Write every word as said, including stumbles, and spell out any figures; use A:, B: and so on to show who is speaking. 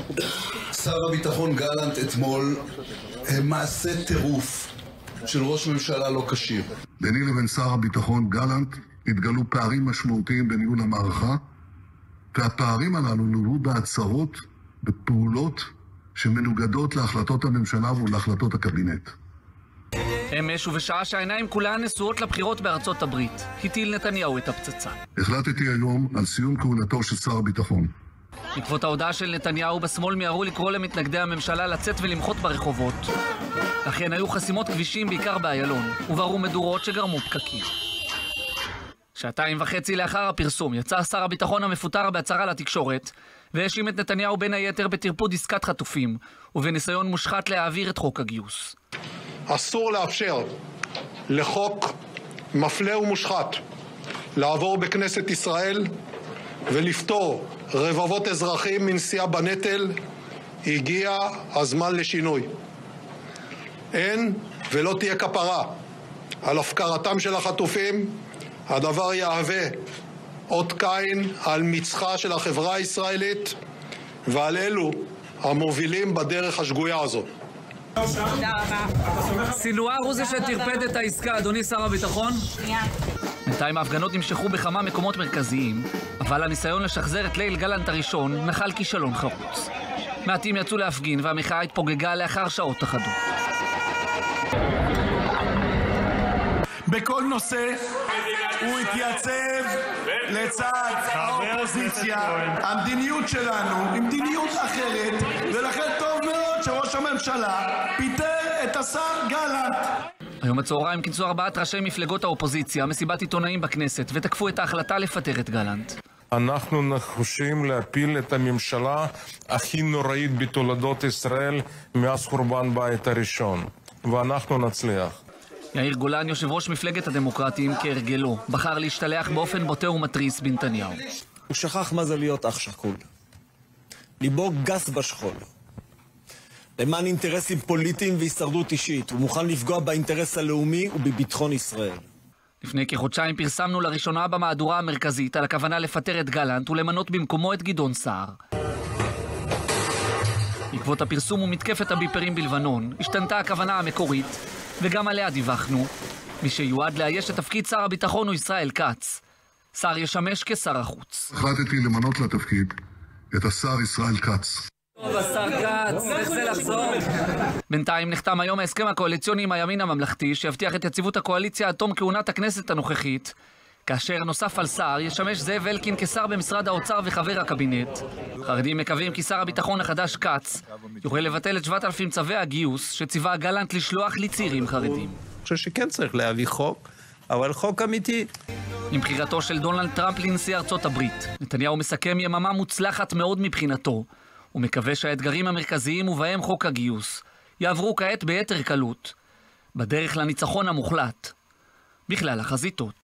A: שר הביטחון גלנט אתמול מעשה טירוף של ראש ממשלה לא כשיר.
B: ביני לבין שר הביטחון גלנט התגלו פערים משמעותיים בניהול המערכה, והפערים הללו נולדו בהצהרות, בפעולות שמנוגדות להחלטות הממשלה ולהחלטות הקבינט.
C: אמש ובשעה שהעיניים כולן נשואות לבחירות בארצות הברית, הטיל נתניהו את הפצצה.
B: החלטתי היום על סיום כהונתו של שר הביטחון.
C: בעקבות ההודעה של נתניהו, בשמאל מיהרו לקרוא למתנגדי הממשלה לצאת ולמחות ברחובות. לכן היו חסימות כבישים בעיקר באיילון, ובערו מדורות שגרמו פקקים. שעתיים וחצי לאחר הפרסום יצא שר הביטחון המפוטר בהצהרה לתקשורת, והאשים את נתניהו בין היתר בטרפוד עסקת חטופים, ובניסיון מושחת להעביר את חוק הגיוס.
D: אסור לאפשר לחוק מפלה ומושחת לעבור בכנסת ישראל ולפטור רבבות אזרחים מנשיאה בנטל. הגיע הזמן לשינוי. אין ולא תהיה כפרה על הפקרתם של החטופים. הדבר יהווה אות קין על מצחה של החברה הישראלית ועל אלו המובילים בדרך השגויה הזאת.
C: סינואר הוא זה שטרפד את העסקה, אדוני שר הביטחון? בינתיים ההפגנות נמשכו בכמה מקומות מרכזיים, אבל הניסיון לשחזר את ליל גלנט הראשון נחל כישלון חרוץ. מעטים יצאו להפגין והמחאה התפוגגה לאחר שעות אחדות.
E: בכל נושא הוא התייצב לצד האופוזיציה. המדיניות שלנו היא מדיניות אחרת, ולכן טוב מאוד שראש הממשלה פיטר את השר גלנט.
C: היום בצהריים כינסו ארבעת ראשי מפלגות האופוזיציה מסיבת עיתונאים בכנסת ותקפו את ההחלטה לפטר את גלנט.
F: אנחנו נחושים להפיל את הממשלה הכי נוראית בתולדות ישראל מאז חורבן בית הראשון, ואנחנו נצליח.
C: יאיר גולן, יושב ראש מפלגת הדמוקרטים, כהרגלו, בחר להשתלח באופן בוטה ומטריס בנתניהו.
G: הוא שכח מה זה להיות אח שכול. ליבו גס בשכול. למען אינטרסים פוליטיים והישרדות אישית, הוא מוכן לפגוע באינטרס הלאומי ובביטחון ישראל.
C: לפני כחודשיים פרסמנו לראשונה במהדורה המרכזית על הכוונה לפטר את גלנט ולמנות במקומו את גדעון סער. בעקבות הפרסום ומתקפת הביפרים בלבנון, השתנתה הכוונה המקורית, וגם עליה דיווחנו. מי שיועד לאייש את תפקיד שר הביטחון הוא ישראל כץ. שר ישמש כשר החוץ.
B: החלטתי למנות לתפקיד את השר ישראל כץ.
C: טוב, השר כץ, איך זה לחזור? בינתיים נחתם היום ההסכם הקואליציוני עם הימין הממלכתי, שיבטיח את יציבות הקואליציה עד תום כהונת הכנסת הנוכחית, כאשר נוסף על שר ישמש זאב אלקין כשר במשרד האוצר וחבר הקבינט. חרדים מקווים כי שר הביטחון החדש כץ יוכל לבטל את שבעת אלפים צווי הגיוס שציווה גלנט לשלוח לצעירים חרדים.
H: אני חושב שכן צריך להביא חוק, אבל חוק אמיתי.
C: עם בחירתו של דונלד טראמפ לנשיא ארצות הברית, נתניהו מסכם יממה מוצלחת מאוד מבחינתו. הוא מקווה שהאתגרים המרכזיים ובהם חוק הגיוס יעברו כעת ביתר קלות, בדרך לניצחון המוחלט בכלל החזיתות.